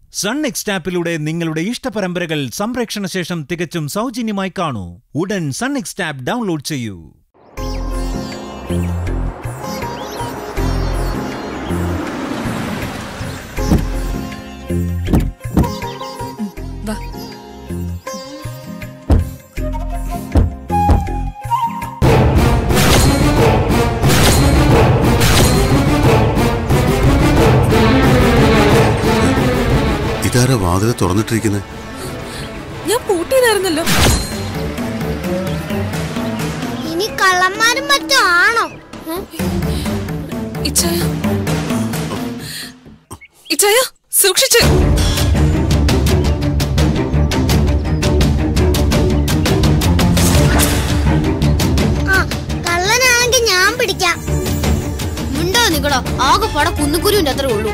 Sun next ആപ്പിലൂടെ നിങ്ങളുടെ ഇഷ്ടപരമ്പരകൾ സംപ്രേക്ഷണ ശേഷം തികച്ചും സൗജന്യമായി കാണൂ. ഉടൻ സൺ നെക്സ്റ്റ് ആപ്പ് ഡൗൺലോഡ് ചെയ്യൂ. ഇതാരാ വാതിൽ തുറന്നിട്ടിരിക്കുന്നത്? ഞാൻ പൂട്ടിയതായിരുന്നല്ലോ. ഇനി കള്ളന്മാരും മറ്റോ ആണോ? ഇച്ചായ സൂക്ഷിച്ച്. കള്ളനാണെങ്കിൽ ഞാൻ പിടിക്കാം. മുണ്ടോ നിങ്ങളോ? ആകെ പട കുന്നുകുരുവിന്റെ അത്രേ ഉള്ളൂ.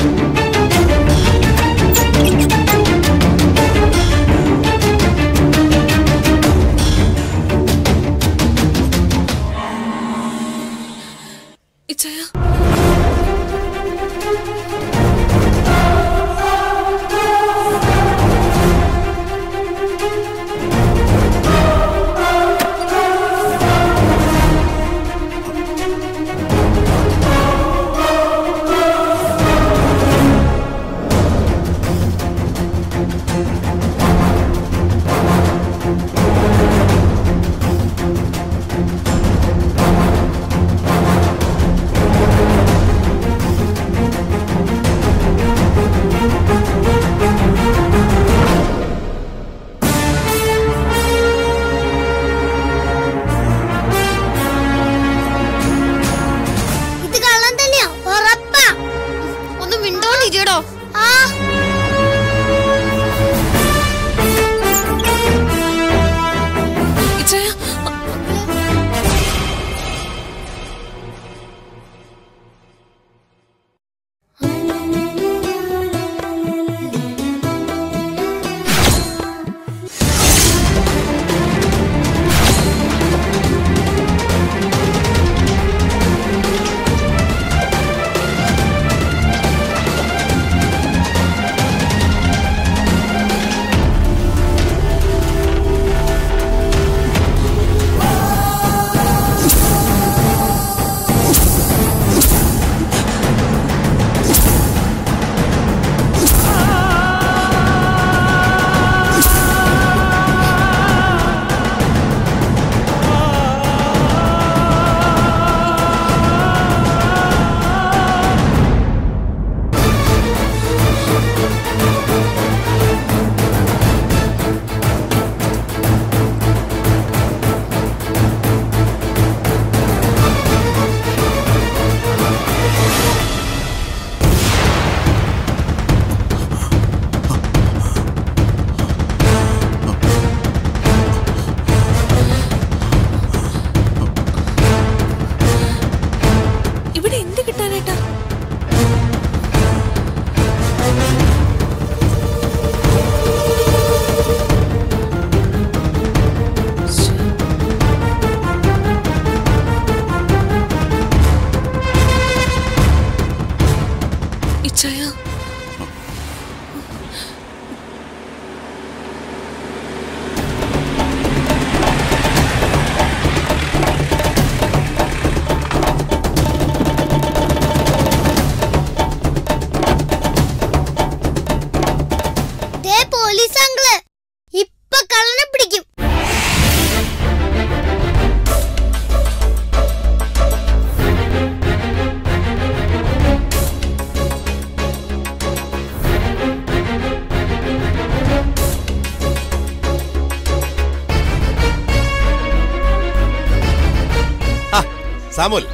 സാമുൽ,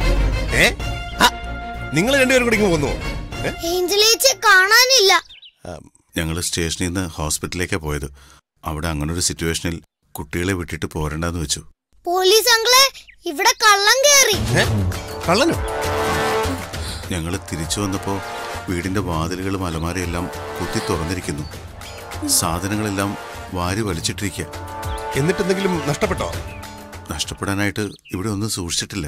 നിങ്ങൾ രണ്ടുപേരും കൂടി പോകുന്നു? കാണാനില്ല. ഞങ്ങൾ സ്റ്റേഷനിൽ നിന്ന് ഹോസ്പിറ്റലിലേക്കാ പോയത്. അവിടെ അങ്ങനൊരു സിറ്റുവേഷനിൽ കുട്ടികളെ വിട്ടിട്ട് പോരണ്ടെന്ന് വെച്ചു. പോലീസ് അങ്കിളെ, ഇവിടെ കള്ളം കേറി. കള്ളനോ? ഞങ്ങൾ തിരിച്ചു വന്നപ്പോ വീടിന്റെ വാതിലുകളും അലമാരയെല്ലാം കുത്തി തുറന്നിരിക്കുന്നു. സാധനങ്ങളെല്ലാം വാരി വലിച്ചിട്ടിരിക്കുക. എന്നിട്ടെന്തെങ്കിലും നഷ്ടപ്പെട്ടോ? നഷ്ടപ്പെടാനായിട്ട് ഇവിടെ ഒന്നും സൂക്ഷിച്ചിട്ടില്ല.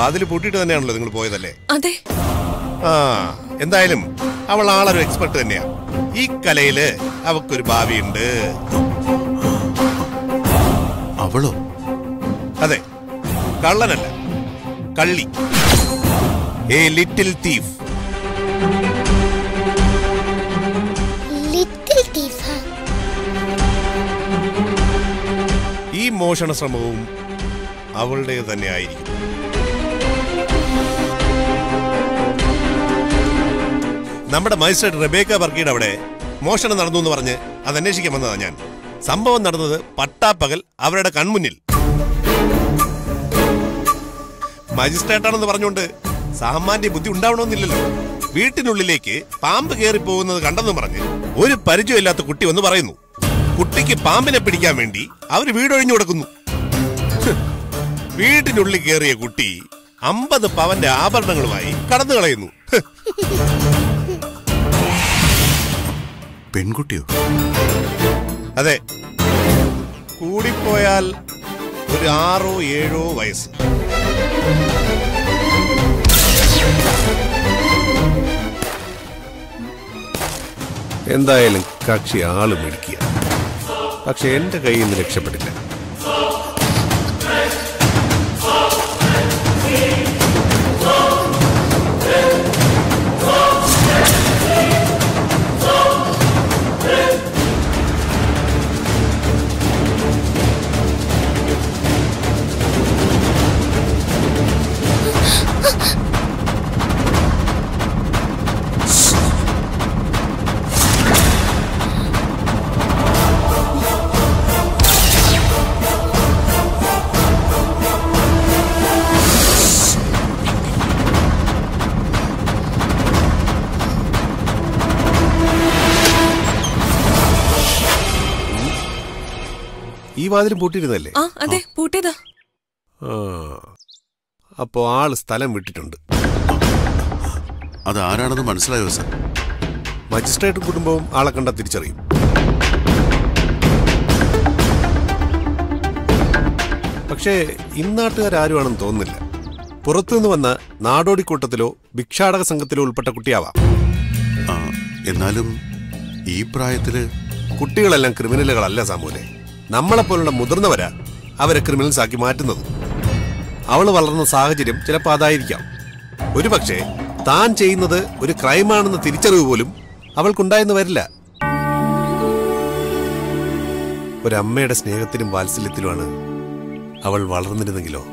വാതിൽ പൂട്ടിയിട്ട് തന്നെയാണല്ലോ നിങ്ങൾ പോയതല്ലേ? അതെ. ആ, എന്തായാലും അവൾ ആളൊരു എക്സ്പെർട്ട് തന്നെയാ. ഈ കലയില് അവക്കൊരു ഭാവിയുണ്ട്. അവളോ? അതെ, കള്ളനല്ല, കള്ളി. A little thief. ഈ മോഷണ ശ്രമവും അവളുടെ തന്നെ ആയിരിക്കും. നമ്മുടെ മജിസ്ട്രേറ്റ് റെബേക്ക ബർക്കിയുടെ അവിടെ മോഷണം നടന്നു എന്ന് പറഞ്ഞ് അത് അന്വേഷിക്കാൻ വന്നതാ ഞാൻ. സംഭവം നടന്നത് പട്ടാപ്പകൽ അവരുടെ കൺമുന്നിൽ. മജിസ്ട്രേറ്റാണെന്ന് പറഞ്ഞുകൊണ്ട് സാമാന്യ ബുദ്ധി ഉണ്ടാവണമെന്നില്ലല്ലോ. വീട്ടിനുള്ളിലേക്ക് പാമ്പ് കയറി പോകുന്നത് കണ്ടെന്ന് പറഞ്ഞ് ഒരു പരിചയമില്ലാത്ത കുട്ടി വന്ന് പറയുന്നു. കുട്ടിക്ക് പാമ്പിനെ പിടിക്കാൻ വേണ്ടി അവര് വീടൊഴിഞ്ഞു കൊടുക്കുന്നു. വീട്ടിനുള്ളിൽ കയറിയ കുട്ടി 50 പവന്റെ ആഭരണങ്ങളുമായി കടന്നു കളയുന്നു. പെൺകുട്ടിയോ? അതെ, കൂടിപ്പോയാൽ ഒരു 6 or 7 വയസ്സ്. എന്തായാലും കക്ഷി ആള് മേടിക്കുക. പക്ഷെ എന്റെ കയ്യിൽ നിന്ന് രക്ഷപ്പെട്ടില്ല. ഈ വാതിലും പൂട്ടിയിരുന്നല്ലേ? അതെ, പൂട്ടിയതാ. അപ്പോ ആള് സ്ഥലം വിട്ടിട്ടുണ്ട്. അത് ആരാണെന്ന് മനസ്സിലായോ സർ? മജിസ്ട്രേറ്റ് കുടുംബവും ആളെ കണ്ട തിരിച്ചറിയും. പക്ഷേ ഇന്നാട്ടുകാരും തോന്നുന്നില്ല. പുറത്തുനിന്ന് വന്ന നാടോടിക്കൂട്ടത്തിലോ ഭിക്ഷാടക സംഘത്തിലോ ഉൾപ്പെട്ട കുട്ടിയാവാം. എന്നാലും ഈ പ്രായത്തില് കുട്ടികളെല്ലാം ക്രിമിനലുകളല്ല സാമൂലെ. നമ്മളെപ്പോലുള്ള മുതിർന്നവരാ അവരെ ക്രിമിനൽസ് ആക്കി മാറ്റുന്നത്. അവള് വളർന്ന സാഹചര്യം ചിലപ്പോൾ അതായിരിക്കാം. ഒരു പക്ഷേ താൻ ചെയ്യുന്നത് ഒരു ക്രൈമാണെന്ന തിരിച്ചറിവ് പോലും അവൾക്കുണ്ടായെന്ന് വരില്ല. ഒരമ്മയുടെ സ്നേഹത്തിലും വാത്സല്യത്തിലുമാണ് അവൾ വളർന്നിരുന്നെങ്കിലോ.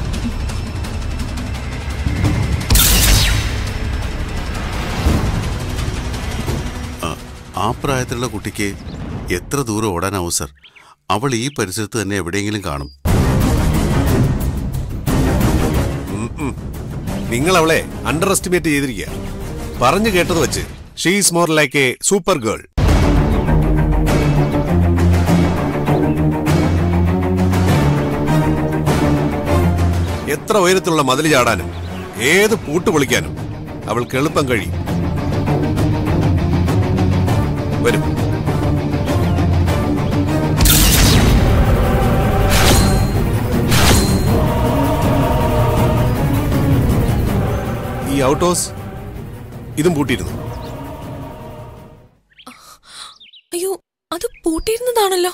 ആ പ്രായത്തിലുള്ള കുട്ടിക്ക് എത്ര ദൂരം ഓടാനാവും സർ? അവൾ ഈ പരിസരത്ത് തന്നെ എവിടെയെങ്കിലും കാണും. നിങ്ങൾ അവളെ അണ്ടർ എസ്റ്റിമേറ്റ് ചെയ്തിരിക്കുക. പറഞ്ഞു കേട്ടത് വെച്ച് she is more like a super girl. എത്ര ഉയരത്തിലുള്ള മതിൽ ചാടാനും ഏത് പൂട്ട് പൊളിക്കാനും അവൾക്ക് എളുപ്പം കഴിയും. വരും. ഈ ഔട്ട് ഹൗസ് ഇതും പൂട്ടിയിരുന്നു. അയ്യോ, അത് പൂട്ടിയിരുന്നതാണല്ലോ.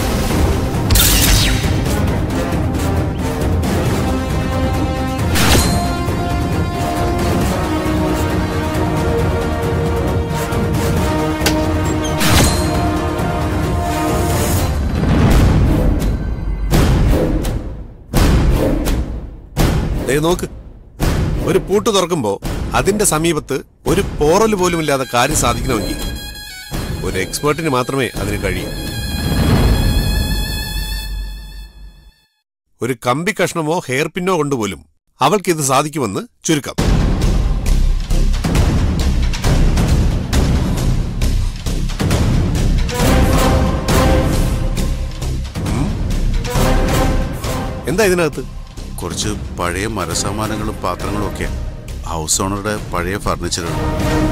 നോക്ക്, ഒരു പൂട്ട് തുറക്കുമ്പോ അതിന്റെ സമീപത്ത് ഒരു പോറൽ പോലും ഇല്ലാതെ കാര്യം സാധിക്കണമെങ്കിൽ ഒരു എക്സ്പേർട്ടിന് മാത്രമേ അതിന് കഴിയൂ. ഒരു കമ്പി കഷ്ണമോ ഹെയർ പിന്നോ കൊണ്ടുപോലും അവൾക്കിത് സാധിക്കുമെന്ന് ചുരുക്കം. എന്താ ഇതിനകത്ത്? കുറച്ച് പഴയ മരസാമാനങ്ങളും പാത്രങ്ങളും ഒക്കെ. ഹൗസ് ഓണറുടെ പഴയ ഫർണിച്ചറുകൾ.